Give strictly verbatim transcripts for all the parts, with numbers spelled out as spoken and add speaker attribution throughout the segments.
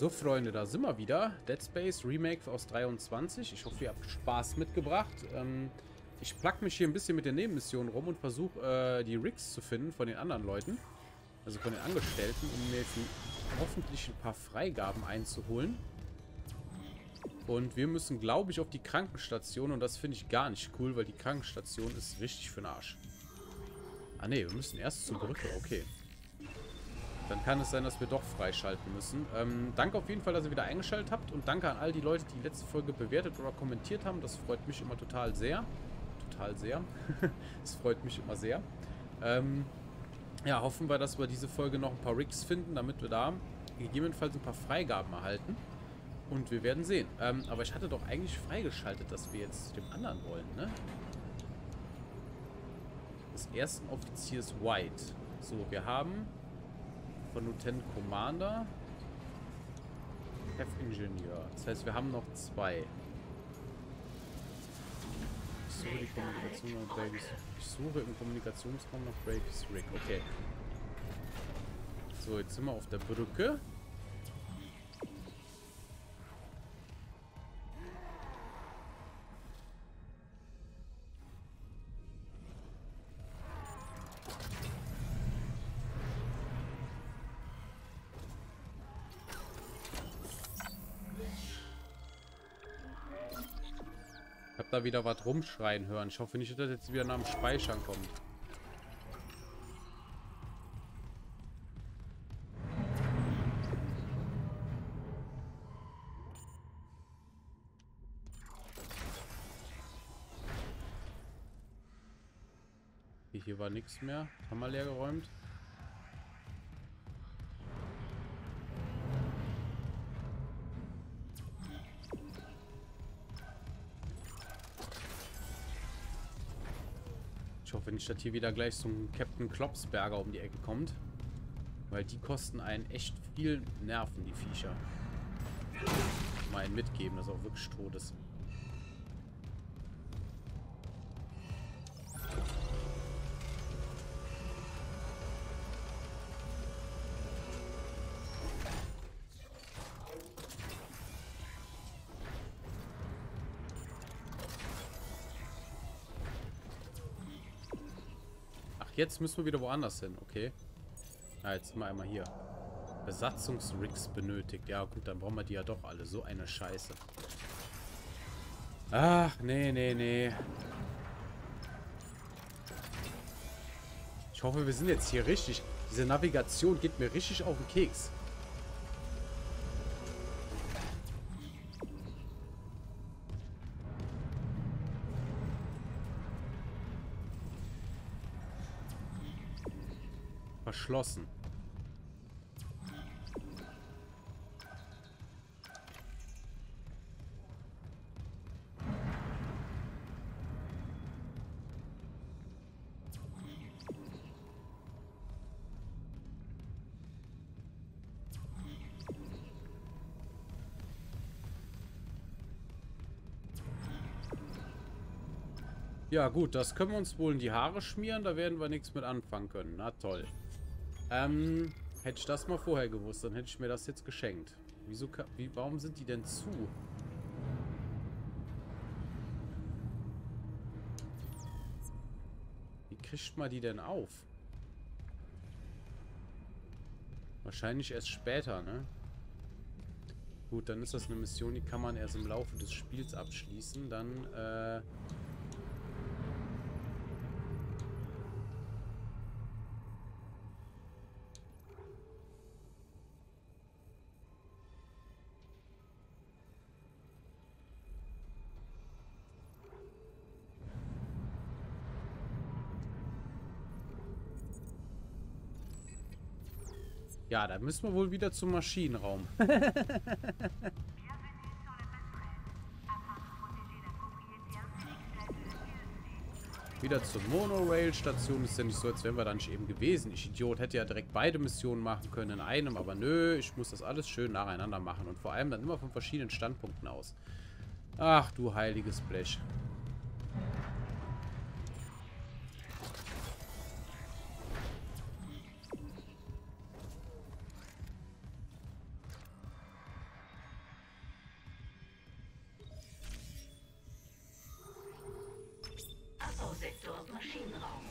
Speaker 1: So, Freunde, da sind wir wieder. Dead Space Remake aus dreiundzwanzig. Ich hoffe, ihr habt Spaß mitgebracht. Ähm, ich plack mich hier ein bisschen mit den Nebenmissionen rum und versuche, äh, die Rigs zu finden von den anderen Leuten. Also von den Angestellten, um mir jetzt ein, hoffentlich ein paar Freigaben einzuholen. Und wir müssen, glaube ich, auf die Krankenstation. Und das finde ich gar nicht cool, weil die Krankenstation ist richtig für den Arsch. Ah, ne, wir müssen erst zur Brücke. Okay. Dann kann es sein, dass wir doch freischalten müssen. Ähm, danke auf jeden Fall, dass ihr wieder eingeschaltet habt. Und danke an all die Leute, die die letzte Folge bewertet oder kommentiert haben. Das freut mich immer total sehr. Total sehr. Das freut mich immer sehr. Ähm, ja, hoffen wir, dass wir diese Folge noch ein paar Rigs finden, damit wir da gegebenenfalls ein paar Freigaben erhalten. Und wir werden sehen. Ähm, aber ich hatte doch eigentlich freigeschaltet, dass wir jetzt zu dem anderen wollen, ne? Des ersten Offiziers White. So, wir haben von Lieutenant Commander Chef Ingenieur. Das heißt, wir haben noch zwei. Ich suche die Kommunikation nach Brady's. Ich suche im Kommunikationsraum nach Brady's Rig. Okay. So, jetzt sind wir auf der Brücke. Ich hab da wieder was rumschreien hören. Ich hoffe nicht, dass das jetzt wieder nach dem Speichern kommt. Hier, hier war nichts mehr. Haben wir leer geräumt. Ich hoffe nicht, dass hier wieder gleich so ein Captain Klopsberger um die Ecke kommt. Weil die kosten einen echt viel Nerven, die Viecher. Mal einen mitgeben, dass er auch wirklich tot ist. Jetzt müssen wir wieder woanders hin, okay. Ah, jetzt sind wir einmal hier. Besatzungsrigs benötigt. Ja gut, dann brauchen wir die ja doch alle. So eine Scheiße. Ach, nee, nee, nee. Ich hoffe, wir sind jetzt hier richtig. Diese Navigation geht mir richtig auf den Keks. Verschlossen. Ja gut, das können wir uns wohl in die Haare schmieren. Da werden wir nichts mit anfangen können. Na toll. Ähm, hätte ich das mal vorher gewusst, dann hätte ich mir das jetzt geschenkt. Wieso, wie, warum sind die denn zu? Wie kriegt man die denn auf? Wahrscheinlich erst später, ne? Gut, dann ist das eine Mission, die kann man erst im Laufe des Spiels abschließen. Dann, äh... ja, da müssen wir wohl wieder zum Maschinenraum. Wieder zur Monorail-Station. Ist ja nicht so, als wären wir da nicht eben gewesen. Ich Idiot hätte ja direkt beide Missionen machen können in einem. Aber nö, ich muss das alles schön nacheinander machen. Und vor allem dann immer von verschiedenen Standpunkten aus. Ach, du heiliges Blech.
Speaker 2: Abbausektors Maschinenraum.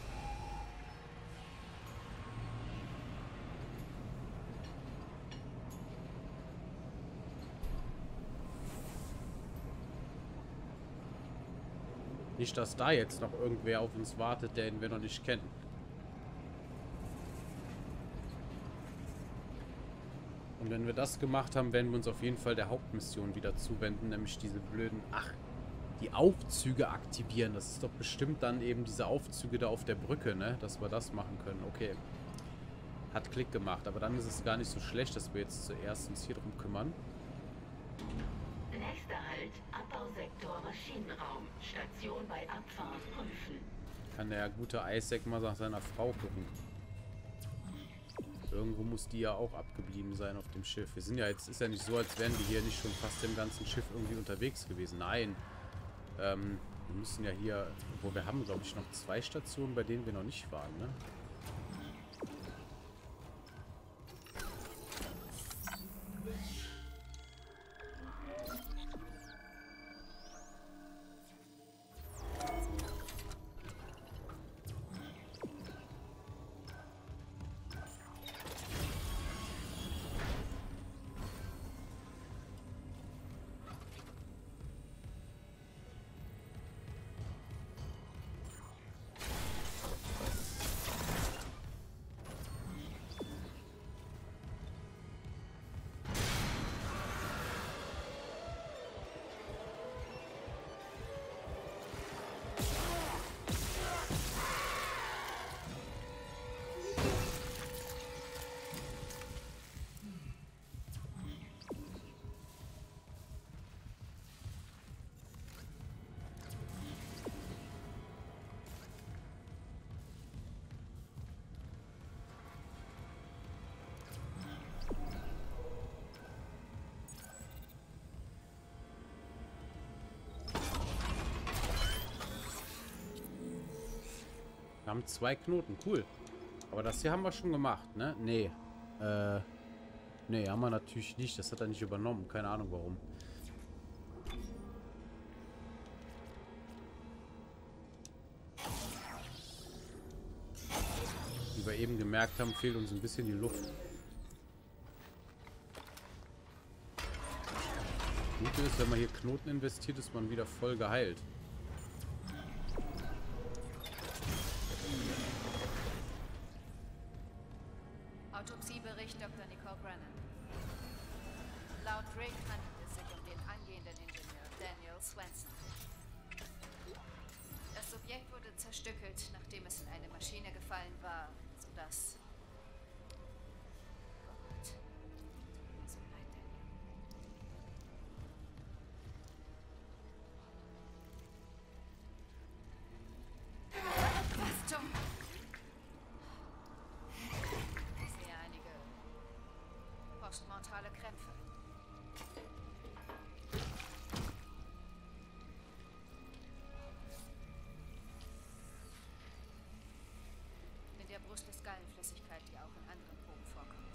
Speaker 1: Nicht, dass da jetzt noch irgendwer auf uns wartet, den wir noch nicht kennen. Und wenn wir das gemacht haben, werden wir uns auf jeden Fall der Hauptmission wieder zuwenden, nämlich diese blöden... Ach, die Aufzüge aktivieren. Das ist doch bestimmt dann eben diese Aufzüge da auf der Brücke, ne? Dass wir das machen können. Okay. Hat Klick gemacht. Aber dann ist es gar nicht so schlecht, dass wir jetzt zuerst uns hier drum kümmern.
Speaker 2: Nächster Halt, Abbausektor Maschinenraum. Station bei Abfahrt prüfen.
Speaker 1: Kann der gute Isaac mal nach seiner Frau gucken. Irgendwo muss die ja auch abgeblieben sein auf dem Schiff. Wir sind ja jetzt, ist ja nicht so, als wären wir hier nicht schon fast im ganzen Schiff irgendwie unterwegs gewesen. Nein. Ähm, wir müssen ja hier, wo wir haben, glaube ich, noch zwei Stationen, bei denen wir noch nicht waren, ne? Wir haben zwei Knoten, cool. Aber das hier haben wir schon gemacht, ne? Nee. Äh. Nee, haben wir natürlich nicht. Das hat er nicht übernommen. Keine Ahnung warum. Wie wir eben gemerkt haben, fehlt uns ein bisschen die Luft. Das Gute ist, wenn man hier Knoten investiert, ist man wieder voll geheilt.
Speaker 3: Autopsiebericht Doktor Nicole Brennan. Laut Rick handelt es sich um den angehenden Ingenieur Daniel Swenson. Das Subjekt wurde zerstückelt, nachdem es in eine Maschine gefallen war, sodass... Gott. Tut mir so leid, Daniel. Was zum... Postmortale Krämpfe. In der Brust ist Gallenflüssigkeit, die auch in anderen Proben vorkommt.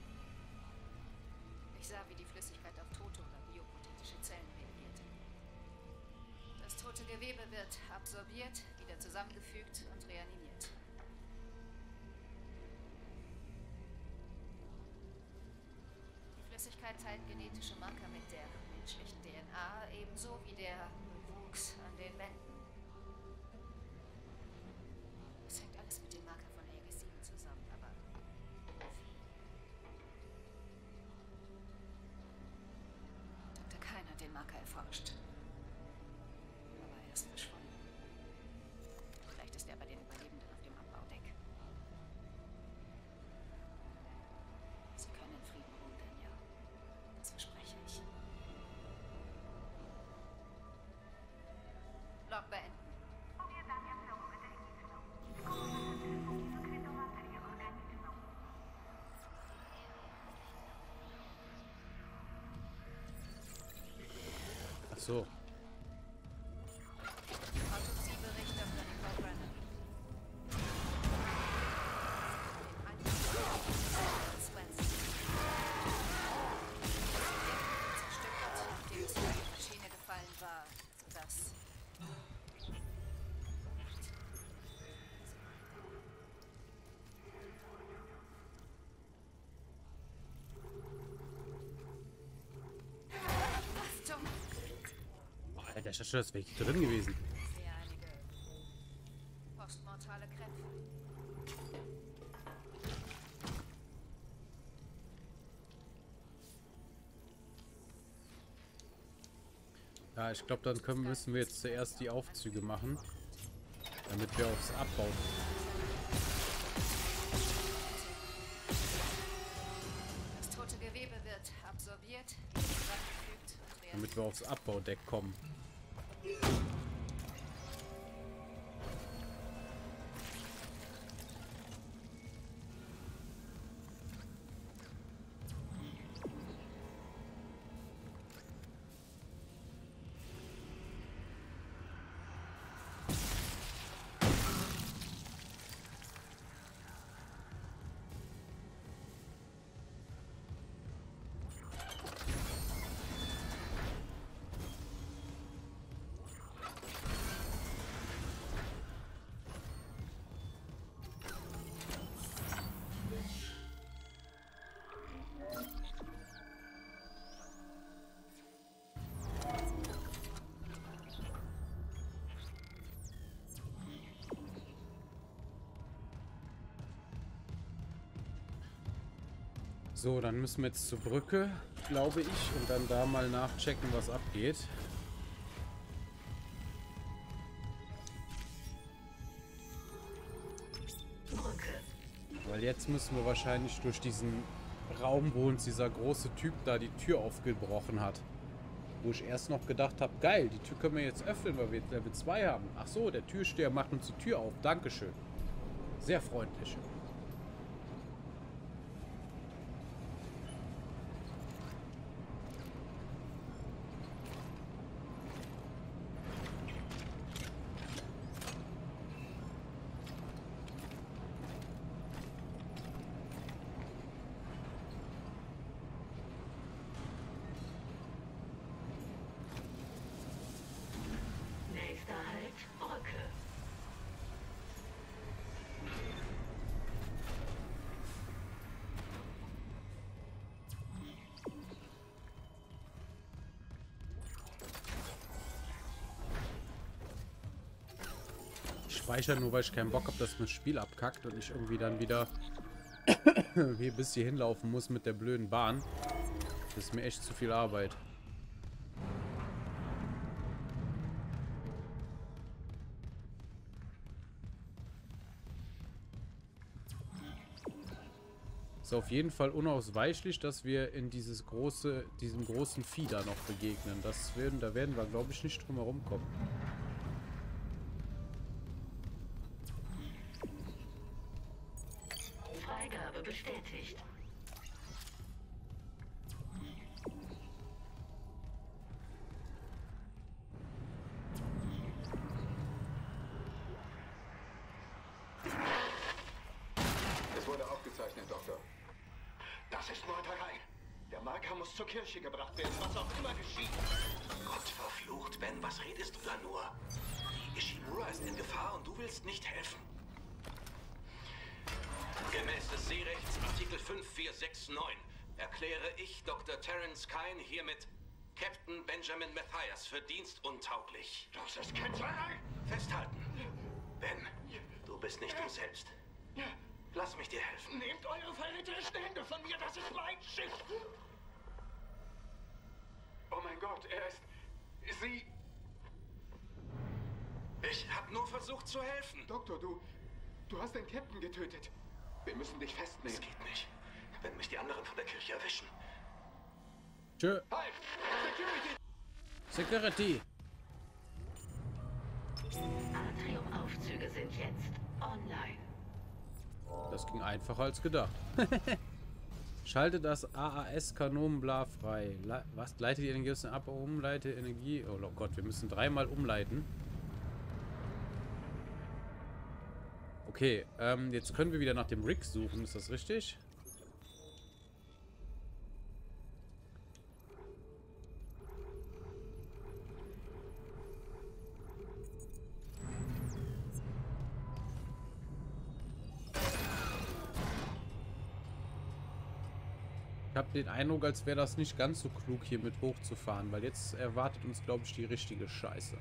Speaker 3: Ich sah, wie die Flüssigkeit auf tote oder biopothetische Zellen reagierte. Das tote Gewebe wird absorbiert, wieder zusammengefügt und reanimiert. Die Flüssigkeit teilt genetische Marker mit der menschlichen D N A, ebenso wie der Wuchs an den Wänden. Es hängt alles mit dem Marker von Aegis sieben zusammen, aber Doktor Kain hat den Marker erforscht. Aber er ist verschwunden. Vielleicht ist er bei den Überlebenden auf dem Abbaudeck. Sie können in Frieden ruhen, Daniel. Das verspreche ich. Log beenden.
Speaker 1: Ach so.
Speaker 3: Autopsiebericht Doktor Nicole Brennan. Swenson. Zerstückelt, nachdem es in eine Maschine gefallen war, sodass...
Speaker 1: ich dachte schon, das wäre drin gewesen.
Speaker 3: Ich sehe einige postmortale Krämpfe.
Speaker 1: Ja, ich glaube, dann können, müssen wir jetzt zuerst die Aufzüge machen, damit wir aufs Abbau...
Speaker 3: Das tote Gewebe wird absorbiert, zusammengefügt und reagiert.
Speaker 1: damit wir aufs Abbaudeck kommen. So, dann müssen wir jetzt zur Brücke, glaube ich, und dann da mal nachchecken, was abgeht.
Speaker 2: Brücke.
Speaker 1: Weil jetzt müssen wir wahrscheinlich durch diesen Raum, wo uns dieser große Typ da die Tür aufgebrochen hat. Wo ich erst noch gedacht habe, geil, die Tür können wir jetzt öffnen, weil wir jetzt Level zwei haben. Ach so, der Türsteher macht uns die Tür auf. Dankeschön. Sehr freundlich.
Speaker 2: Nächster Halt, Brücke.
Speaker 1: Ich speichere nur, weil ich keinen Bock habe, dass mir das Spiel abkackt und ich irgendwie dann wieder hier bis hier hinlaufen muss mit der blöden Bahn. Das ist mir echt zu viel Arbeit. Ist auf jeden Fall unausweichlich, dass wir in dieses große, diesem großen Vieh da noch begegnen. Das werden, da werden wir, glaube ich, nicht drum herum kommen.
Speaker 2: Freigabe bestätigt.
Speaker 4: Es wurde aufgezeichnet, Doktor.
Speaker 5: Das ist Meuterei. Der Marker muss zur Kirche gebracht werden, was auch immer geschieht. Gott verflucht, Ben, was redest du da nur? Ishimura ist in Gefahr und du willst nicht helfen. Gemäß des Seerechts Artikel fünf vier sechs neun erkläre ich Doktor Terence Kine hiermit Captain Benjamin Mathias für dienstuntauglich. Das ist Ketzerei! Festhalten. Ben, du bist nicht du selbst. Lass mich dir helfen. Nehmt eure verräterischen Hände von mir, das ist mein Schiff!
Speaker 4: Oh mein Gott, er ist... Sie...
Speaker 5: Ich hab nur versucht zu helfen.
Speaker 4: Doktor, du... Du hast den Captain getötet. Wir müssen dich festnehmen.
Speaker 5: Es geht nicht. Wenn mich die anderen von der Kirche erwischen.
Speaker 1: Tschö.
Speaker 4: Halt!
Speaker 1: Security.
Speaker 4: Security!
Speaker 2: Atriumaufzüge sind jetzt online.
Speaker 1: Das ging einfacher als gedacht. Schalte das A A S-Kanonenbla frei. Le was? Leite die Energie aus dem Ab... Umleite Energie... Oh Gott, wir müssen dreimal umleiten. Okay, ähm, jetzt können wir wieder nach dem Rig suchen. Ist das richtig? Ich habe den Eindruck, als wäre das nicht ganz so klug, hier mit hochzufahren, weil jetzt erwartet uns, glaube ich, die richtige Scheiße.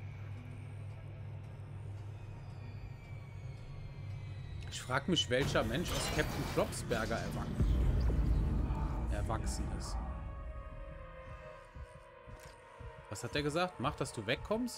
Speaker 1: Ich frage mich, welcher Mensch aus Captain Klopsberger erwachsen, erwachsen ist. Was hat der gesagt? Mach, dass du wegkommst?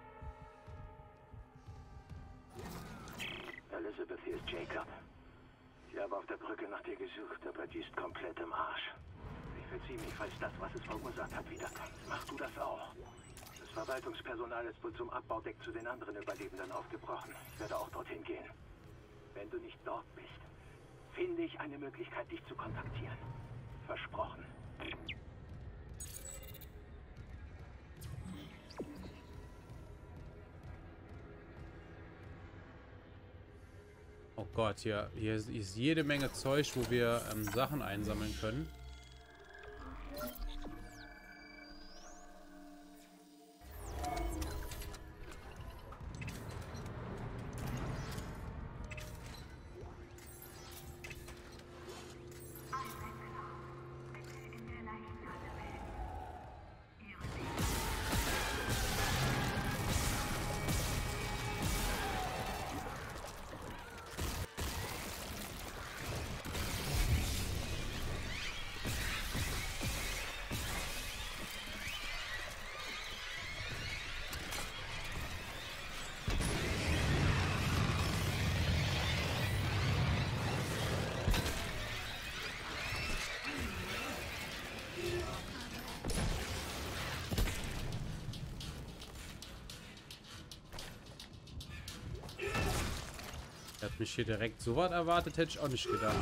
Speaker 6: Elizabeth, hier ist Jacob. Ich habe auf der Brücke nach dir gesucht, aber die ist komplett im Arsch. Ich verziehe mich, falls das, was es verursacht hat, wiederkommt. Mach du das auch. Das Verwaltungspersonal ist wohl zum Abbaudeck zu den anderen Überlebenden aufgebrochen. Ich werde auch dorthin gehen. Wenn du nicht dort bist, finde ich eine Möglichkeit, dich zu kontaktieren. Versprochen.
Speaker 1: Oh Gott, hier, hier ist jede Menge Zeug, wo wir ähm, Sachen einsammeln können. Hat mich hier direkt so was erwartet, hätte ich auch nicht gedacht.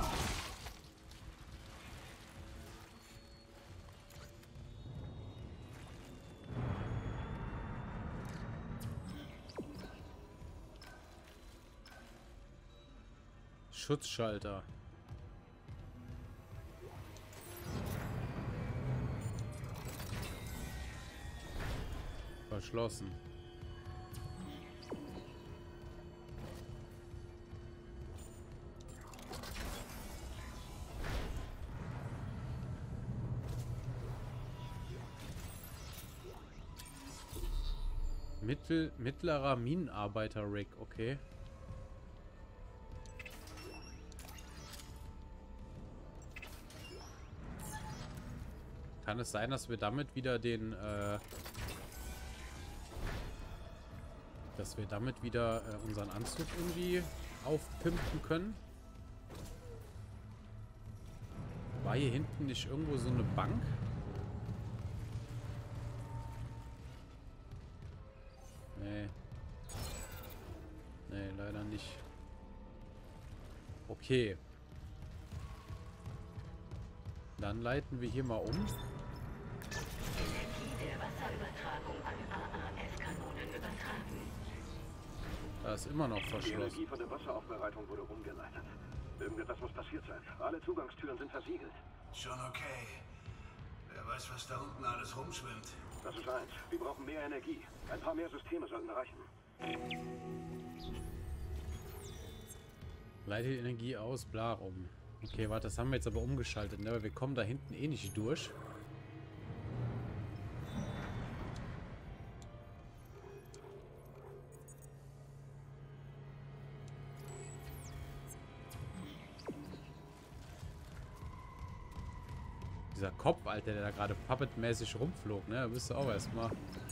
Speaker 1: Schutzschalter. Verschlossen. Mittel, mittlerer Minenarbeiter-Rig, okay. Kann es sein, dass wir damit wieder den, äh, dass wir damit wieder äh, unseren Anzug irgendwie aufpimpen können? War hier hinten nicht irgendwo so eine Bank? Nee. Nee, leider nicht. Okay. Dann leiten wir hier mal um.
Speaker 2: Energie der Wasserübertragung an A A S-Kanonen übertragen.
Speaker 1: Da ist immer noch
Speaker 6: Die
Speaker 1: verschlossen.
Speaker 6: Energie von der Wasseraufbereitung wurde umgeleitet. Irgendetwas muss passiert sein. Alle Zugangstüren sind versiegelt.
Speaker 7: Schon okay. Wer weiß, was da unten alles rumschwimmt.
Speaker 6: Das ist eins. Wir brauchen mehr Energie. Ein paar mehr Systeme sollten reichen.
Speaker 1: Leitet Energie aus, bla rum. Okay, warte, das haben wir jetzt aber umgeschaltet, ne? Weil wir kommen da hinten eh nicht durch. Dieser Kopf, Alter, der da gerade puppetmäßig rumflog, ne? Da bist du auch erstmal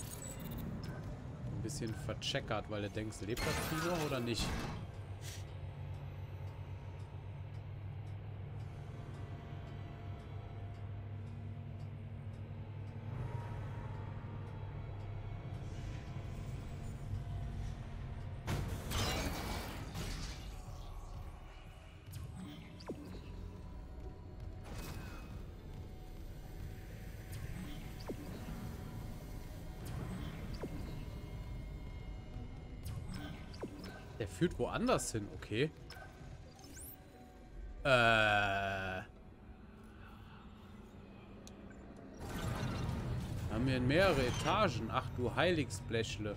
Speaker 1: ein bisschen vercheckert, weil du denkst, lebt das Vieh noch oder nicht? Der führt woanders hin, okay. Äh. Haben wir mehrere Etagen. Ach du Heiligsblechle.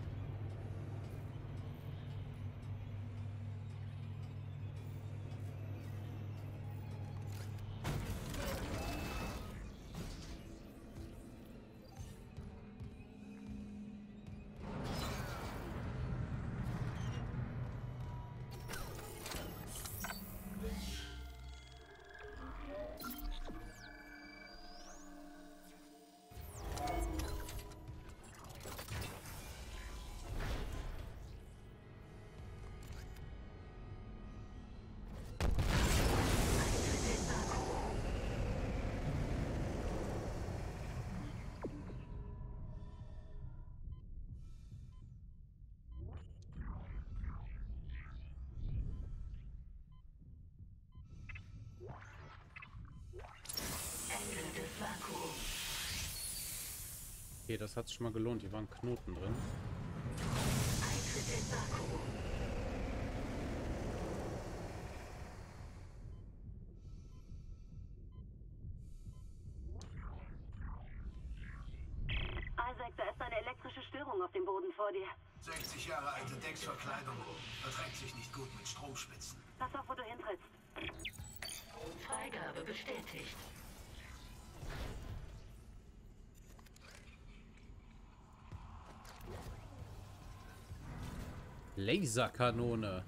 Speaker 1: Okay, das hat sich schon mal gelohnt. Hier waren Knoten drin.
Speaker 2: Eintritt in Vakuum.
Speaker 8: Isaac, da ist eine elektrische Störung auf dem Boden vor dir.
Speaker 7: sechzig Jahre alte Decksverkleidung verträgt sich nicht gut mit Stromspitzen.
Speaker 8: Pass auf, wo du hintrittst.
Speaker 2: Freigabe bestätigt.
Speaker 1: Laserkanone.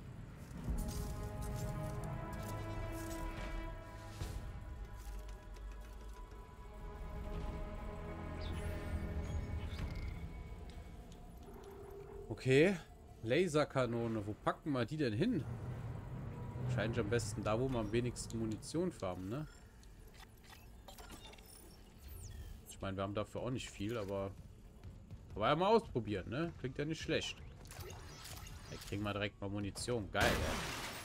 Speaker 1: Okay. Laserkanone. Wo packen wir die denn hin? Wahrscheinlich am besten da, wo wir am wenigsten Munition haben, ne? Ich meine, wir haben dafür auch nicht viel, aber... Aber ja mal ausprobieren, ne? Klingt ja nicht schlecht. Da kriegen wir direkt mal Munition. Geil, ey.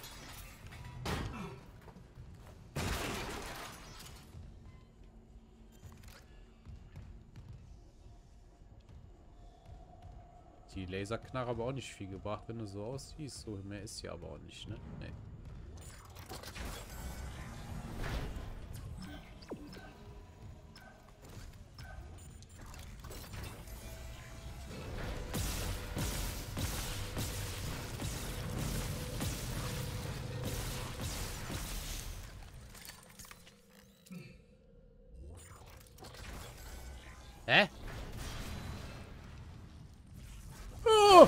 Speaker 1: Die Laserknarre aber auch nicht viel gebracht, wenn du so aussiehst. So mehr ist ja aber auch nicht, ne? Nee. Hä? Oh!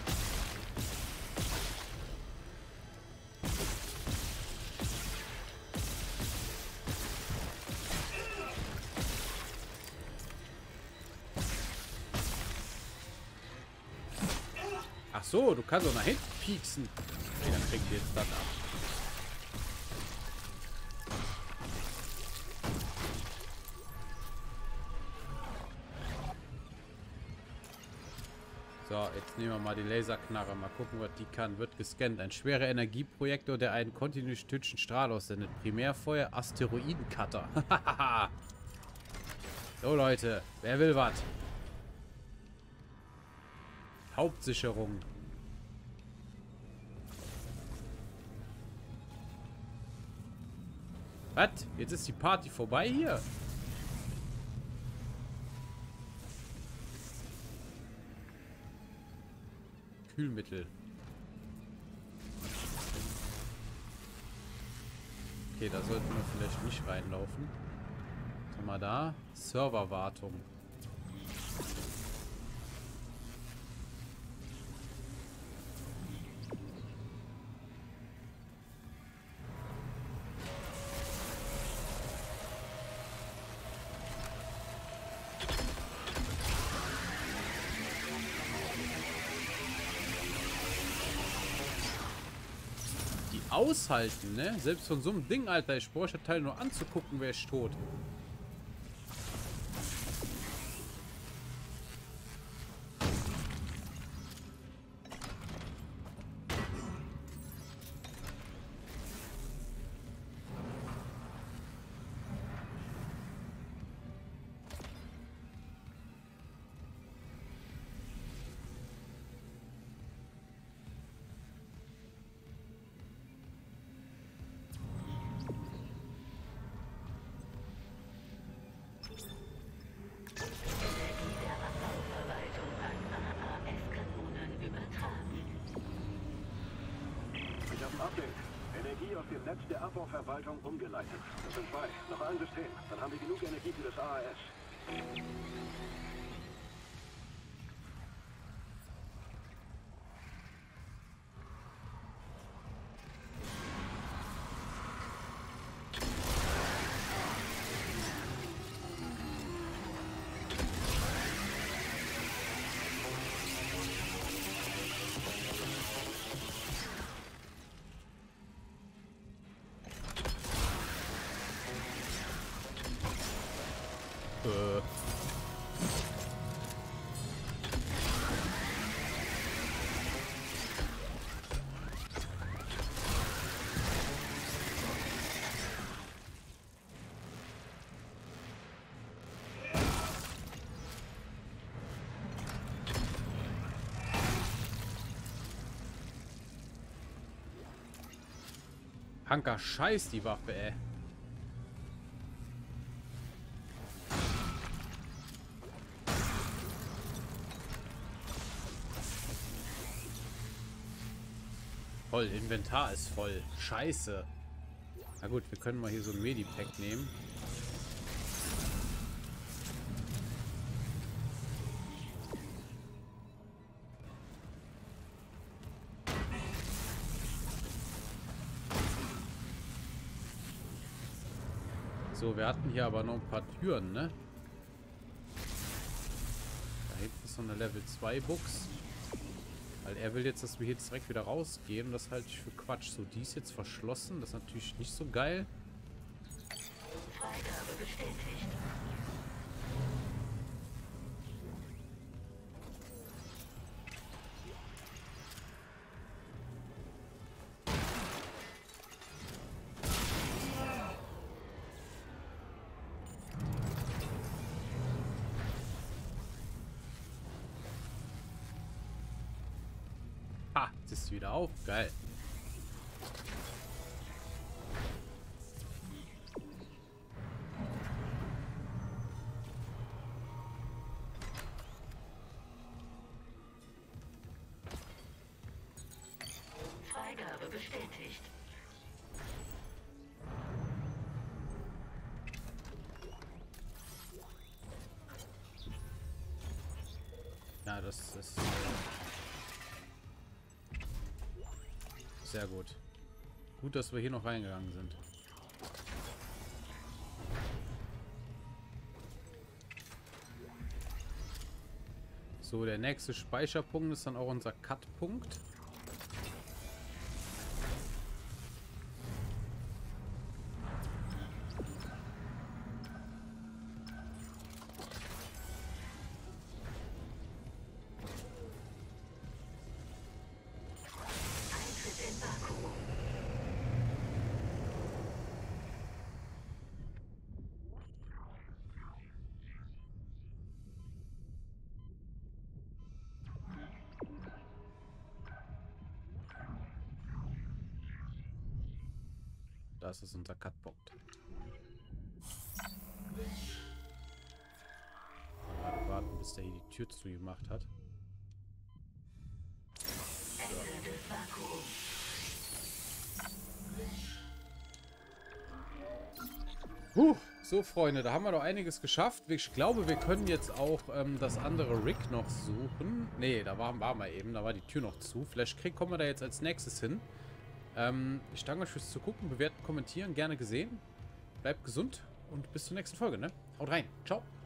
Speaker 1: Ach so, du kannst doch nach hinten pieksen. Okay, dann kriegt ihr jetzt das ab. So, jetzt nehmen wir mal die Laserknarre. Mal gucken, was die kann. Wird gescannt. Ein schwerer Energieprojektor, der einen kontinuierlichen Strahl aussendet. Primärfeuer, Asteroidencutter. So, Leute. Wer will was? Hauptsicherung. Was? Jetzt ist die Party vorbei hier? Kühlmittel. Okay, da sollten wir vielleicht nicht reinlaufen. Was haben wir da? Serverwartung. Aushalten, ne? Selbst von so einem Ding, Alter. Ich brauche das Teil nur anzugucken, wäre ich tot.
Speaker 6: Energie aus dem Netz der Abbauverwaltung umgeleitet. Das sind zwei. Noch ein System. Dann haben wir genug Energie für das A A S.
Speaker 1: Äh. Hanker, scheiß die Waffe, ey. Voll, Inventar ist voll. Scheiße. Na gut, wir können mal hier so ein Medipack nehmen. So, wir hatten hier aber noch ein paar Türen, ne? Da hinten ist noch eine Level zwei Box. Weil er will jetzt, dass wir hier jetzt direkt wieder rausgehen. Und das halte ich für Quatsch. So, die ist jetzt verschlossen. Das ist natürlich nicht so geil.
Speaker 2: Freigabe bestätigt.
Speaker 1: Ha, jetzt ist sie wieder auf. Geil.
Speaker 2: Freigabe bestätigt.
Speaker 1: Ja, das ist... Sehr gut. Gut, dass wir hier noch reingegangen sind. So, der nächste Speicherpunkt ist dann auch unser Cut-Punkt. Das ist unser Cut-Punkt. Mal warten, bis der hier die Tür zugemacht hat.
Speaker 2: Ende des Vakuums.
Speaker 1: Huh, so Freunde, da haben wir doch einiges geschafft. Ich glaube, wir können jetzt auch ähm, das andere Rig noch suchen. Ne, da waren, waren wir eben, da war die Tür noch zu. Vielleicht krieg, kommen wir da jetzt als nächstes hin. Ähm, ich danke euch fürs Zugucken, bewerten, kommentieren, gerne gesehen. Bleibt gesund und bis zur nächsten Folge, ne? Haut rein. Ciao.